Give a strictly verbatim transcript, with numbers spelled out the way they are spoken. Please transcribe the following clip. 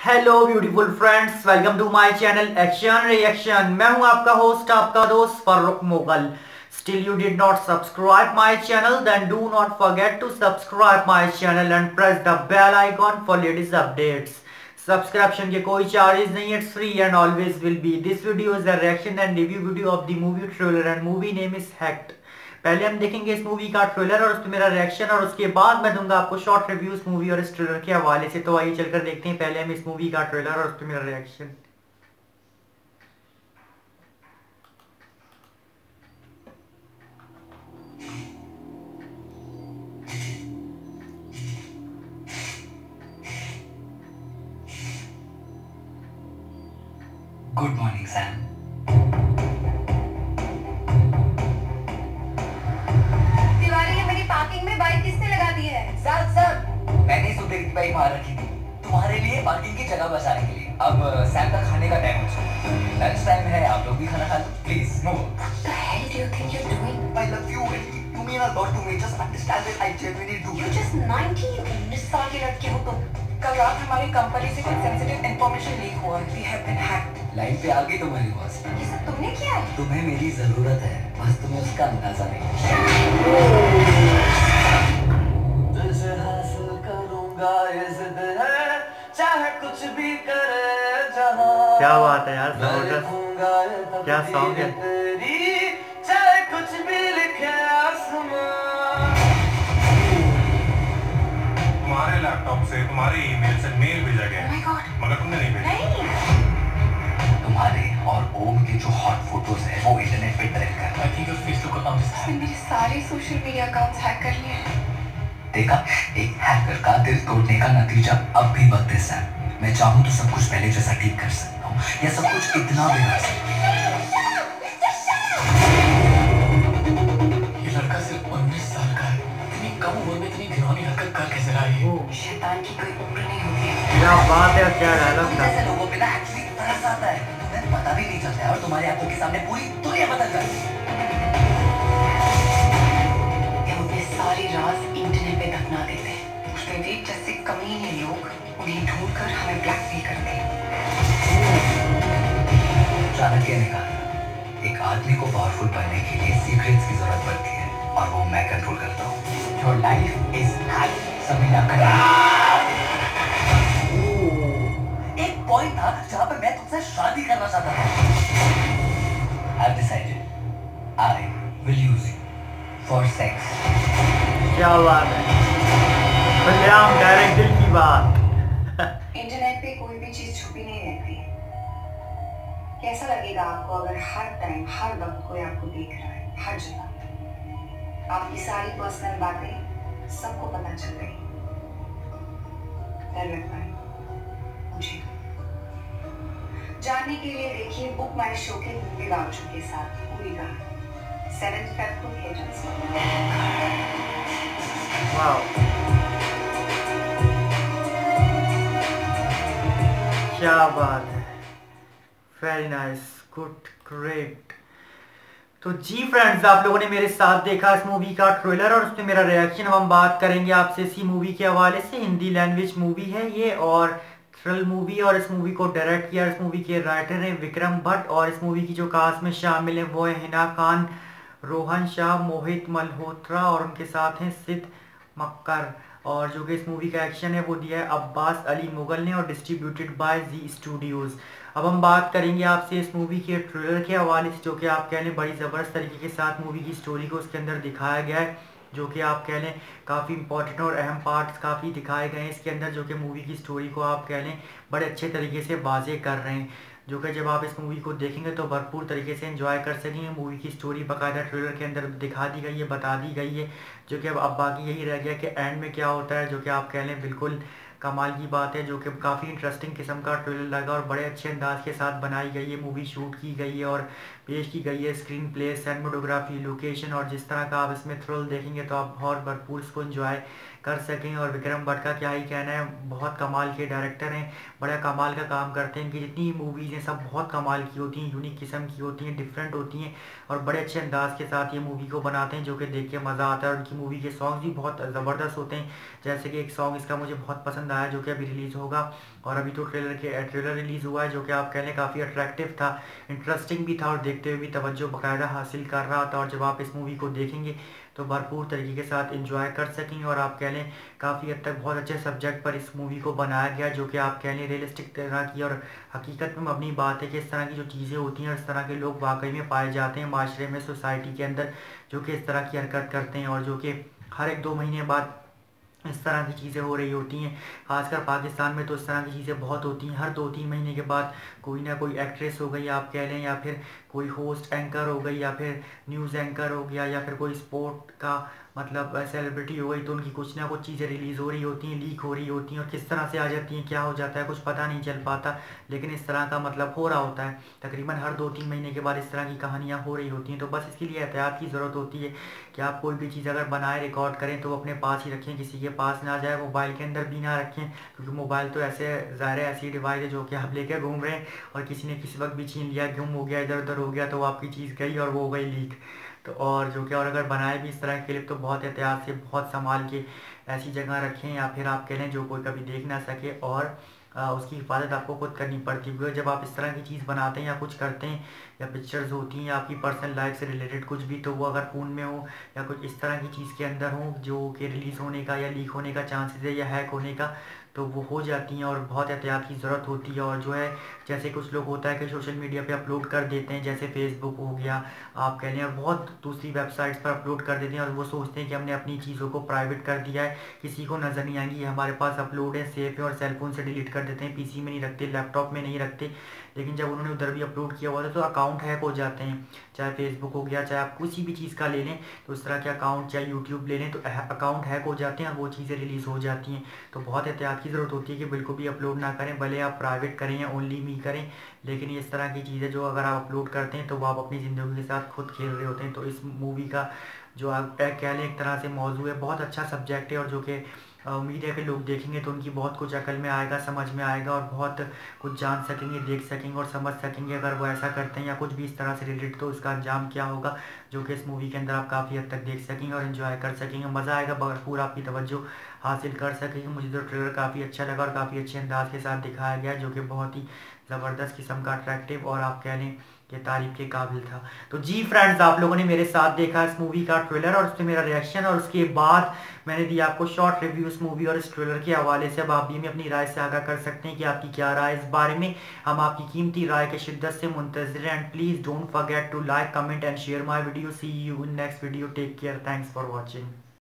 Hello beautiful friends, welcome to my channel action reaction. मैं हूं आपका होस्ट, आपका दोस्त Farooq Mughal. Still you did not subscribe my channel, then do not forget to subscribe my channel and press the bell icon for latest updates. Subscription के कोई charges नहीं, it's free and always will be. This video is a reaction and review video of the movie trailer and movie name is Hacked. पहले हम देखेंगे इस movie का trailer और उस पर मेरा रिएक्शन, और उसके बाद मैं दूंगा आपको शॉर्ट रिव्यू इस मूवी और इस ट्रेलर के हवाले से। तो आइए चलकर देखते हैं पहले हम इस मूवी का ट्रेलर और उस पर मेरा reaction. Good morning Sam. Parking में बाइक किसने लगा दी है? सर सर मैंने सुबह की बाइक वहां रखी थी तुम्हारे लिए, पार्किंग की जगह बचाने के लिए। अब सैम का खाने का टाइम हो चुका है, लंच टाइम है, आप लोग भी खाना खा लो please. No What the hell do you think you're doing? I love you and you mean a lot to me, just understand that I genuinely do. You're just nineteen, उन्नीस साल के लड़के हो तुम। कल रात हमारी कंपनी से कुछ सेंसिटिव इंफॉर्मेशन लीक हुआ। We have been hacked. Line पे आ गई तुम्हारी बॉस। ये सब तुमने किया है? तुम्हें मेरी जरूरत है, बस तुम्हें उसका अंदाजा नहीं। तुझे हासिल करूंगा, ये जिद है, चाहे कुछ भी करे जहां। क्या बात है यार, जबरदस्त। क्या सॉन्ग है। तेरी चाहे कुछ भी लिखे आसमां। तुम्हारे लैपटॉप से तुम्हारे ईमेल से मेल भेजा गया Oh my God. मगर तुमने नहीं भेजा। नहीं। तुम्हारे और ओम के जो हॉट फोटोज हैं वो इंटरनेट पे ट्रेंड कर रहा है। I think your Facebook account is उसने मेरे सारे सोशल मीडिया अकाउंट्स हैक कर लिए हैं। देखा, एक हैकर का दिल तोड़ने का नतीजा अब भी बदतर है। मैं चाहूँ तो सब कुछ पहले जैसा ठीक कर सकता हूँ, या सब कुछ इतना बिगाड़ सकता हूँ। ये लड़का सिर्फ उन्नीस साल का है, इतनी कम उम्र में इतनी घिनौनी हरकत कर कैसे रहा है? शैतान की कोई उम्र नहीं होती है। क्या बात है, क्या डायलॉग था। ऐसे लोगों पे ना एक्चुअली तरस आता है, तुम्हें पता भी नहीं चलता है और तुम्हारी आंखों के सामने पूरी दुनिया बदल जाती है। हम अपने सारे राज इंटरनेट पे दफना देते हैं। उसमें भी जैसे कमीने लोग उन्हें ढूंढकर हमें ब्लैकमेल करते हैं। चाणक्य ने कहा, एक आदमी को पावरफुल बनने के लिए सीक्रेट्स की जरूरत पड़ती है और वो मैं कंट्रोल करता हूँ। Your life is hacked, Sabina का। एक पॉइंट था जहाँ पे मैं तुमसे शादी करना चाहता था। I've decided I will use you for sex. क्या बात है, खुलेआम डायरेक्ट दिल की बात। इंटरनेट पे कोई भी चीज छुपी नहीं रहती। कैसा लगेगा आपको अगर हर टाइम हर वक्त कोई आपको देख रहा है, हर जगह आपकी सारी पर्सनल बातें सबको पता चल रही? डर लगता है मुझे। जानने के लिए देखिए बुक माई शो के मूवी वाउचर के साथ पूरी कहानी। सेवेंथ फेब को थिएटर्स में। वाओ, क्या बात है, वेरी नाइस, गुड, ग्रेट। तो जी फ्रेंड्स, आप लोगों ने मेरे साथ देखा इस मूवी का ट्रेलर और उसमें मेरा रिएक्शन। हम बात करेंगे आपसे इसी मूवी के हवाले से। हिंदी लैंग्वेज मूवी है ये और थ्रिल मूवी, और इस मूवी को डायरेक्ट किया, इस मूवी के राइटर हैं विक्रम भट्ट, और इस मूवी की जो कास्ट में शामिल है वो है हिना खान, रोहन शाह, मोहित मल्होत्रा, और उनके साथ हैं सिद्ध मक्कर। और जो कि इस मूवी का एक्शन है वो दिया है अब्बास अली मुगल ने और डिस्ट्रीब्यूटेड बाय जी स्टूडियोज। अब हम बात करेंगे आपसे इस मूवी के ट्रेलर के हवाले से, जो कि आप कह लें बड़ी ज़बरदस्त तरीके के साथ मूवी की स्टोरी को उसके अंदर दिखाया गया है, जो कि आप कह लें काफ़ी इंपॉर्टेंट और अहम पार्ट्स काफ़ी दिखाए गए हैं इसके अंदर, जो कि मूवी की स्टोरी को आप कह लें बड़े अच्छे तरीके से वाज़े कर रहे हैं, जो कि जब आप इस मूवी को देखेंगे तो भरपूर तरीके से एंजॉय कर सकेंगे। मूवी की स्टोरी बाकायदा ट्रेलर के अंदर दिखा दी गई है, बता दी गई है, जो कि अब अब बाकी यही रह गया कि एंड में क्या होता है, जो कि आप कह लें बिल्कुल कमाल की बात है, जो कि काफ़ी इंटरेस्टिंग किस्म का ट्रेलर लगा और बड़े अच्छे अंदाज के साथ बनाई गई है मूवी, शूट की गई है और पेश की गई है। स्क्रीन प्ले, सिनेमेटोग्राफी, लोकेशन और जिस तरह का आप इसमें थ्रिल देखेंगे तो आप बहुत भरपूर इसको एंजॉय कर सकें। और विक्रम भट्ट का क्या ही कहना है, बहुत कमाल के डायरेक्टर हैं, बड़ा कमाल का काम करते हैं। कि जितनी मूवीज़ हैं सब बहुत कमाल की होती हैं, यूनिक किस्म की होती हैं, डिफरेंट होती हैं और बड़े अच्छे अंदाज के साथ ये मूवी को बनाते हैं, जो कि देख के मज़ा आता है। और उनकी मूवी के सॉन्ग्स भी बहुत ज़बरदस्त होते हैं, जैसे कि एक सॉन्ग इसका मुझे बहुत पसंद पसंद आया, जो कि अभी रिलीज़ होगा। और अभी तो ट्रेलर के ट्रेलर रिलीज़ हुआ है, जो कि आप कह लें काफ़ी अट्रैक्टिव था, इंटरेस्टिंग भी था और देखते हुए भी तवज्जो बाकायदा हासिल कर रहा था। और जब आप इस मूवी को देखेंगे तो भरपूर तरीके के साथ एंजॉय कर सकेंगे। और आप कह लें काफ़ी हद तक बहुत अच्छे सब्जेक्ट पर इस मूवी को बनाया गया, जो कि आप कह लें रियलिस्टिक तरह की और हकीकत में मबनी बात है कि इस तरह की जो चीज़ें होती हैं, इस तरह के लोग वाकई में पाए जाते हैं माशरे में, सोसाइटी के अंदर, जो कि इस तरह की हरकत करते हैं और जो कि हर एक दो महीने बाद इस तरह की चीज़ें हो रही होती हैं। खासकर पाकिस्तान में तो इस तरह की चीज़ें बहुत होती हैं, हर दो तीन महीने के बाद कोई ना कोई एक्ट्रेस हो गई आप कह लें, या फिर कोई होस्ट एंकर हो गई, या फिर न्यूज़ एंकर हो गया, या फिर कोई स्पोर्ट का मतलब सेलिब्रिटी हो गई, तो उनकी कुछ ना कुछ चीज़ें रिलीज़ हो रही होती हैं, लीक हो रही होती हैं और किस तरह से आ जाती हैं, क्या हो जाता है, कुछ पता नहीं चल पाता। लेकिन इस तरह का मतलब हो रहा होता है, तकरीबन हर दो तीन महीने के बाद इस तरह की कहानियाँ हो रही होती हैं। तो बस इसके लिए एहतियात की ज़रूरत होती है कि आप कोई भी चीज़ अगर बनाए रिकॉर्ड करें तो अपने पास ही रखें, किसी के पास ना जाए, मोबाइल के अंदर भी ना रखें, क्योंकि मोबाइल तो ऐसे ज़ाहिर है ऐसी डिवाइस है जो कि आप लेकर घूम रहे हैं और किसी ने किसी वक्त भी छीन लिया, गुम हो गया, इधर उधर हो गया, तो आपकी चीज़ गई और वो हो गई लीक। तो और जो कि और अगर बनाए भी इस तरह के क्लिप तो बहुत एहतियात से, बहुत संभाल के ऐसी जगह रखें, या फिर आप कह लें जो कोई कभी देख ना सके। और आ, उसकी हिफाजत आपको खुद करनी पड़ती है, क्योंकि जब आप इस तरह की चीज़ बनाते हैं या कुछ करते हैं, या पिक्चर्स होती हैं या आपकी पर्सनल लाइफ से रिलेटेड कुछ भी, तो वो अगर फ़ोन में हो या कुछ इस तरह की चीज़ के अंदर हो जो कि रिलीज़ होने का या लीक होने का चांसेस है या हैक होने का, तो वो हो जाती हैं और बहुत एहतियात की ज़रूरत होती है। और जो है जैसे कुछ लोग होता है कि सोशल मीडिया पे अपलोड कर देते हैं, जैसे फेसबुक हो गया आप कह लें, और बहुत दूसरी वेबसाइट्स पर अपलोड कर देते हैं और वो सोचते हैं कि हमने अपनी चीज़ों को प्राइवेट कर दिया है, किसी को नज़र नहीं आएंगी, हमारे पास अपलोड है, सेफ है, और सेलफोन से डिलीट कर देते हैं, पीसी में नहीं रखते, लैपटॉप में नहीं रखते। लेकिन जब उन्होंने उधर भी अपलोड किया हुआ था तो अकाउंट हैक हो जाते हैं, चाहे फेसबुक हो गया, चाहे आप किसी भी चीज़ का ले लें, तो उस तरह के अकाउंट, चाहे यूट्यूब ले लें, तो अकाउंट हैक हो जाते हैं और वो चीज़ें रिलीज़ हो जाती हैं। तो बहुत एहतियात की ज़रूरत होती है कि बिल्कुल भी अपलोड ना करें, भले आप प्राइवेट करें या ओनली मी करें, लेकिन इस तरह की चीज़ें जो अगर आप अपलोड करते हैं तो वो आप अपनी ज़िंदगी के साथ खुद खेल रहे होते हैं। तो इस मूवी का जो आप कह लें एक तरह से मौजू है, बहुत अच्छा सब्जेक्ट है, और जो कि उम्मीद है कि लोग देखेंगे तो उनकी बहुत कुछ अकल में आएगा, समझ में आएगा, और बहुत कुछ जान सकेंगे, देख सकेंगे और समझ सकेंगे अगर वो ऐसा करते हैं या कुछ भी इस तरह से रिलेटेड, तो इसका अंजाम क्या होगा, जो कि इस मूवी के अंदर आप काफ़ी हद तक देख सकेंगे और एंजॉय कर सकेंगे, मज़ा आएगा, भरपूर आपकी तवज्जो हासिल कर सकेंगे। मुझे तो ट्रेलर काफ़ी अच्छा लगा और काफ़ी अच्छे अंदाज के साथ दिखाया गया, जो कि बहुत ही ज़बरदस्त किस्म का अट्रैक्टिव और आप कह लें कि तारीफ के काबिल था। तो जी फ्रेंड्स, आप लोगों ने मेरे साथ देखा इस मूवी का ट्रेलर और उस पर मेरा रिएक्शन, और उसके बाद मैंने दिया आपको शॉर्ट रिव्यू इस मूवी और इस ट्रेलर के हवाले से। अब आप भी हमें अपनी राय से आगाह कर सकते हैं कि आपकी क्या राय इस बारे में। हम आपकी कीमती राय के शिद्दत से मुंतज़िर हैं। And please don't forget to like, comment and share my video. See you in next video. Take care. Thanks for watching.